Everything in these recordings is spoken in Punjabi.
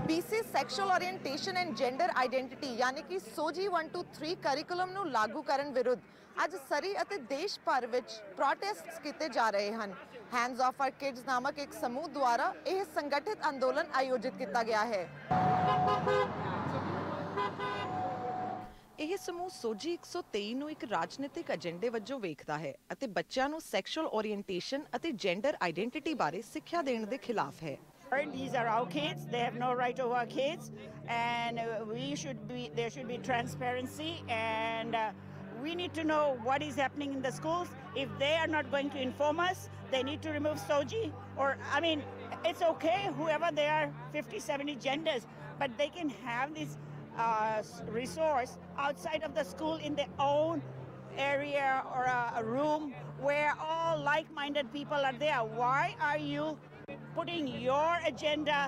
BC sexual orientation and gender identity यानी कि SOGI 1 2 3 ਕਰਿਕੂਲਮ ਨੂੰ ਲਾਗੂ ਕਰਨ ਵਿਰੁੱਧ ਅੱਜ ਸਰੀ ਅਤੇ ਦੇਸ਼ ਭਰ ਵਿੱਚ ਪ੍ਰੋਟੈਸਟਸ ਕੀਤੇ ਜਾ ਰਹੇ ਹਨ। ਹੈਂਡਸ ਆਫ ਆਰ ਕਿਡਸ ਨਾਮਕ ਇੱਕ ਸਮੂਹ ਦੁਆਰਾ ਇਹ ਸੰਗਠਿਤ ਅੰਦੋਲਨ ਆਯੋਜਿਤ ਕੀਤਾ ਗਿਆ ਹੈ। ਇਹ ਸਮੂਹ SOGI 123 ਨੂੰ ਇੱਕ ਰਾਜਨੀਤਿਕ ਏਜੰਡੇ ਵਜੋਂ ਵੇਖਦਾ ਹੈ ਅਤੇ ਬੱਚਿਆਂ ਨੂੰ ਸੈਕਸ਼ੂਅਲ ਓਰੀਐਂਟੇਸ਼ਨ ਅਤੇ ਜੈਂਡਰ ਆਈਡੈਂਟੀਟੀ ਬਾਰੇ ਸਿੱਖਿਆ ਦੇਣ ਦੇ ਖਿਲਾਫ ਹੈ। These are our kids. They have no right over our kids, and there should be transparency, and we need to know what is happening in the schools. If they are not going to inform us, they need to remove SOGI. Or I mean, it's okay whoever they are, 50, 70 genders, but they can have this resource outside of the school in their own area or a room where all like-minded people are there. Why are you putting your agenda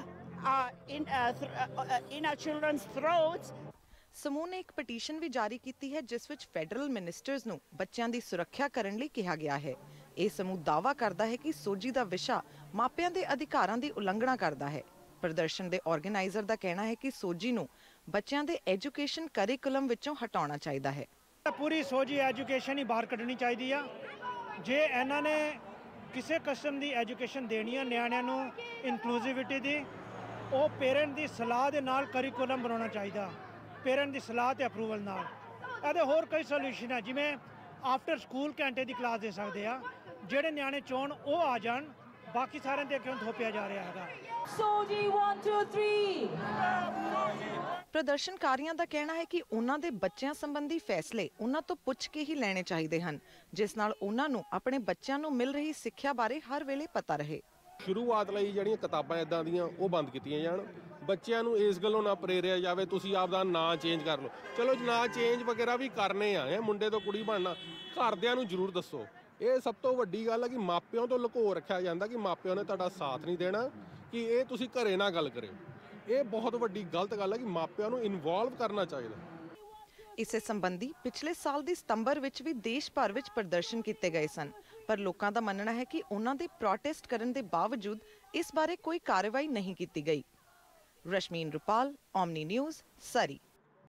in our children's throats? ਸਮੂਹ ਨੇ ਇੱਕ ਪਟੀਸ਼ਨ ਵੀ ਜਾਰੀ ਕੀਤੀ ਹੈ ਜਿਸ ਵਿੱਚ ਫੈਡਰਲ ਮਿਨਿਸਟਰਸ ਨੂੰ ਬੱਚਿਆਂ ਦੀ ਸੁਰੱਖਿਆ ਕਰਨ ਲਈ ਕਿਹਾ ਗਿਆ ਹੈ। ਇਹ ਸਮੂਹ ਦਾਅਵਾ ਕਰਦਾ ਹੈ ਕਿ SOGI ਦਾ ਵਿਸ਼ਾ ਮਾਪਿਆਂ ਦੇ ਅਧਿਕਾਰਾਂ ਦੀ ਉਲੰਘਣਾ ਕਰਦਾ ਹੈ। ਪ੍ਰਦਰਸ਼ਨ ਦੇ ਆਰਗੇਨਾਈਜ਼ਰ ਦਾ ਕਹਿਣਾ ਹੈ ਕਿ SOGI ਨੂੰ ਬੱਚਿਆਂ ਦੇ ਐਜੂਕੇਸ਼ਨ ਕਰਿਕੂਲਮ ਵਿੱਚੋਂ ਹਟਾਉਣਾ ਚਾਹੀਦਾ ਹੈ। ਪੂਰੀ SOGI ਐਜੂਕੇਸ਼ਨ ਹੀ ਬਾਹਰ ਕੱਢਣੀ ਚਾਹੀਦੀ ਆ। ਜੇ ਇਹਨਾਂ ਨੇ ਕਿਸੇ ਕਿਸਮ ਦੀ ਐਜੂਕੇਸ਼ਨ ਦੇਣੀ ਆ ਨਿਆਣਿਆਂ ਨੂੰ ਇਨਕਲੂਸਿਵਿਟੀ ਦੀ, ਉਹ ਪੇਰੈਂਟ ਦੀ ਸਲਾਹ ਦੇ ਨਾਲ ਕਰਿਕੂਲਮ ਬਣਾਉਣਾ ਚਾਹੀਦਾ, ਪੇਰੈਂਟ ਦੀ ਸਲਾਹ ਤੇ ਅਪਰੂਵਲ ਨਾਲ। ਇਹਦੇ ਹੋਰ ਕਈ ਸੋਲੂਸ਼ਨ ਹੈ, ਜਿਵੇਂ ਆਫਟਰ ਸਕੂਲ ਘੰਟੇ ਦੀ ਕਲਾਸ ਦੇ ਸਕਦੇ ਆ, ਜਿਹੜੇ ਨਿਆਣੇ ਚਾਹੁਣ ਉਹ ਆ ਜਾਣ, ਬਾਕੀ ਸਾਰਿਆਂ ਦੇ ਕਿਉਂ ਥੋਪਿਆ ਜਾ ਰਿਹਾ ਹੈਗਾ। SOGI 1 2 3 ਪ੍ਰਦਰਸ਼ਨਕਾਰੀਆਂ ਦਾ ਕਹਿਣਾ ਹੈ ਕਿ ਉਹਨਾਂ ਦੇ ਬੱਚਿਆਂ ਸੰਬੰਧੀ ਫੈਸਲੇ ਉਹਨਾਂ ਤੋਂ ਪੁੱਛ ਕੇ ਹੀ ਲੈਣੇ ਚਾਹੀਦੇ ਹਨ, ਜਿਸ ਨਾਲ ਉਹਨਾਂ ਨੂੰ ਆਪਣੇ ਬੱਚਿਆਂ ਨੂੰ ਮਿਲ ਰਹੀ ਸਿੱਖਿਆ ਬਾਰੇ ਹਰ ਵੇਲੇ ਪਤਾ ਰਹੇ। ਸ਼ੁਰੂਆਤ ਲਈ ਜਿਹੜੀਆਂ ਕਿਤਾਬਾਂ ਇਦਾਂ ਦੀਆਂ ਉਹ ਬੰਦ ਕੀਤੀਆਂ ਜਾਣ, ਬੱਚਿਆਂ ਨੂੰ ਇਸ ਗੱਲੋਂ ਨਾ ਪ੍ਰੇਰਿਆ ਜਾਵੇ ਤੁਸੀਂ ਆਪਦਾ ਨਾਂ ਚੇਂਜ ਕਰ ਲਓ। ਚਲੋ ਨਾਂ ਚੇਂਜ ਵਗੈਰਾ ਵੀ ਕਰਨੇ ਆ, ਇਹ ਮੁੰਡੇ ਤੋਂ ਕੁੜੀ ਬਣਨਾ, ਘਰਦਿਆਂ ਨੂੰ ਜ਼ਰੂਰ ਦੱਸੋ। ਇਹ ਸਭ ਤੋਂ ਵੱਡੀ ਗੱਲ ਹੈ ਕਿ ਮਾਪਿਆਂ ਤੋਂ ਲੁਕੋ ਰੱਖਿਆ ਜਾਂਦਾ ਕਿ ਮਾਪਿਆਂ ਨੇ ਤੁਹਾਡਾ ਸਾਥ ਨਹੀਂ ਦੇਣਾ, ਕਿ ਇਹ ਤੁਸੀਂ ਘਰੇ ਨਾ ਗੱਲ ਕਰਿਓ। ਇਹ ਬਹੁਤ ਵੱਡੀ ਗਲਤ ਗੱਲ ਹੈ ਕਿ ਮਾਪਿਆਂ ਨੂੰ ਇਨਵੋਲਵ ਕਰਨਾ ਚਾਹੀਦਾ। ਇਸੇ ਸੰਬੰਧੀ ਪਿਛਲੇ ਸਾਲ ਦੀ ਸਤੰਬਰ ਵਿੱਚ ਵੀ ਦੇਸ਼ ਭਰ ਵਿੱਚ ਪ੍ਰਦਰਸ਼ਨ ਕੀਤੇ ਗਏ ਸਨ, ਪਰ ਲੋਕਾਂ ਦਾ ਮੰਨਣਾ ਹੈ ਕਿ ਉਹਨਾਂ ਦੇ ਪ੍ਰੋਟੈਸਟ ਕਰਨ ਦੇ ਬਾਵਜੂਦ ਇਸ ਬਾਰੇ ਕੋਈ ਕਾਰਵਾਈ ਨਹੀਂ ਕੀਤੀ ਗਈ। ਰਸ਼ਮੀਨ ਰੁਪਾਲ, ਓਮਨੀ ਨਿਊਜ਼, ਸਰੀ।